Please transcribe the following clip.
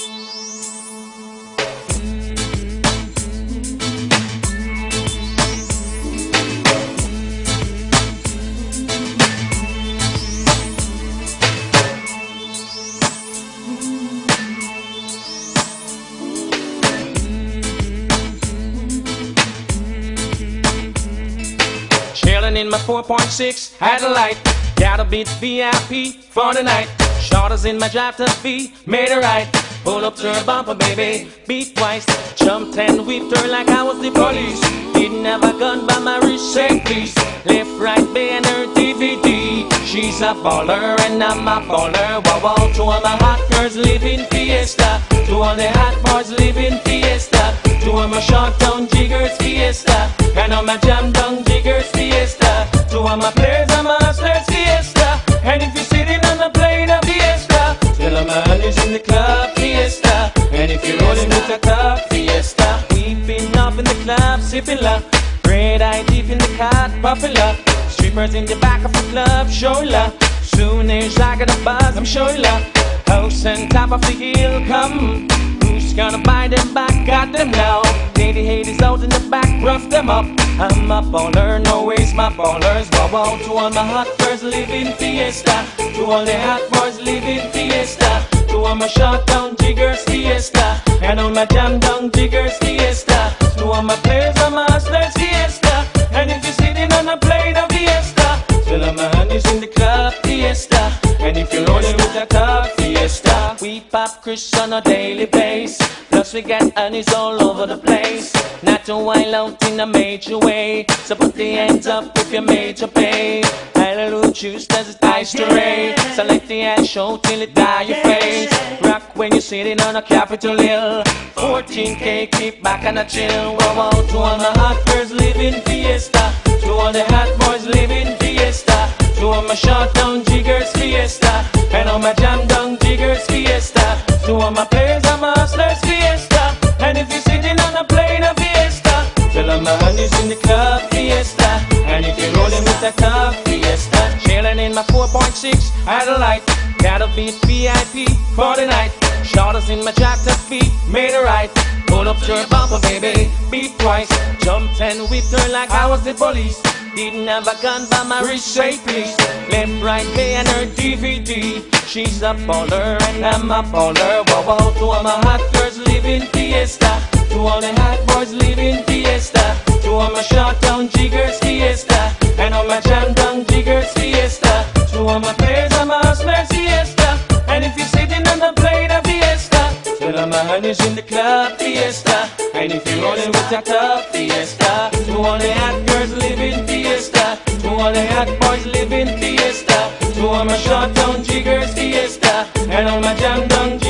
Chillin' in my 4.6 Adelaide, gotta beat VIP for the night. Shorters in my drive to be made it right. Pull up to her bumper, baby, beat twice. Jumped and whipped her like I was the police. Didn't have a gun by my wrist, say please. Left, right, band her DVD. She's a baller and I'm a baller. Wow, wow, to all my hot girls living fiesta. To all the hot boys living fiesta. To all my short down jiggers fiesta. And all my jam down jiggers fiesta. To all my players and my hustlers fiesta. And if you're sitting on the plane of fiesta, tell all my honeys in the club fiesta. And if you're rolling with a cup fiesta, we've been off in the club sipping love. Red eye deep in the cot puffing love. Strippers in the back of the club showing love. Soon as I get a buzz, I'm showing love. House on top of the hill, come. Who's gonna buy them back? Got them now. Lady haters out in the back, rough them up. I'm a baller, no waste my ballers. Wow, wow, to all my hot girls living fiesta. To all the hot boys living fiesta. To all my short down jiggers fiesta. And all my jam down jiggers fiesta. To all my players and my hustlers fiesta. And if you're sitting on a plane of fiesta, tell all my honeys in the club fiesta. And if you're rolling with a cup fiesta, we pop Chris on a daily basis. Plus we get honeys all over the place. Not to wild out in a major way. So put the hands up if you made your pay. Hallelujah juice does it ice to rain. So let the ass show till it dye your face. Rock when you're sitting on a Capitol Hill. 14K, keep back and a chill. Wow, wow, to all my hot girls living fiesta. To all the hot boys living fiesta. To all my short down jiggers fiesta. And all my jam down jiggers fiesta. To all my players and my hustlers fiesta. And if you're sitting on a plane of fiesta, tell all my honeys in the club fiesta. And if you're rolling with a cup fiesta, chillin' in my 4.6 Adelaide, gotta beat VIP for the night. Shorters in my jacket feet, made it right. Pull up to her bumper, baby, beat twice. Jumped and whipped her like I was the police. Didn't have a gun by my wrist, say please. Left, right, pay and her DVD. She's a baller and I'm a baller. Wow, wow, to all my hot girls living fiesta. To all the hot boys living fiesta. To all my short down jiggers fiesta. And all my jam down jiggers fiesta. To all my players and my hustlers fiesta. And if you're sitting on the plane of fiesta, tell all my honeys in the club fiesta. And if you're rolling with a cup fiesta. To all the hot girls living fiesta. To all the hot boys living fiesta. To all my short down jiggers fiesta. And all my jam down